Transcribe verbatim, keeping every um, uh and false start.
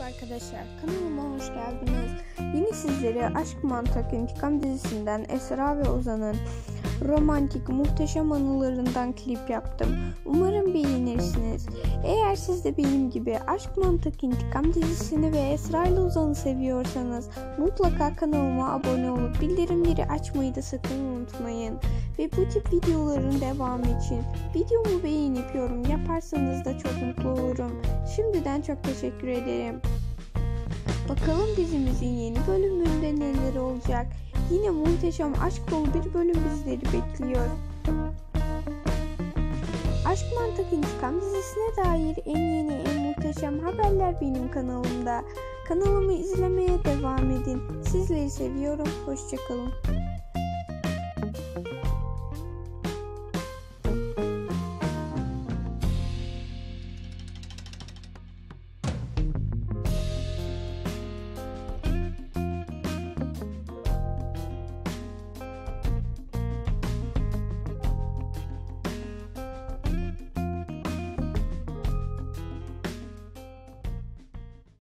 arkadaşlar, kanalıma hoş geldiniz. Yine sizlere Aşk Mantık İntikam dizisinden Esra ve Ozan'ın romantik muhteşem anılarından klip yaptım. Umarım beğenirsiniz. Eğer siz de benim gibi Aşk Mantık İntikam dizisini ve Esra ile Ozan'ı seviyorsanız mutlaka kanalıma abone olup bildirimleri açmayı da sakın unutmayın. Ve bu tip videoların devamı için videomu beğenip yorum yaparsanız da çok mutlu olurum. Şimdiden çok teşekkür ederim. Bakalım dizimizin yeni bölümünde neler olacak? Yine muhteşem aşk dolu bir bölüm bizleri bekliyor. Aşk Mantık İntikam dizisine dair en yeni en muhteşem haberler benim kanalımda. Kanalımı izlemeye devam edin. Sizleri seviyorum. Hoşça kalın.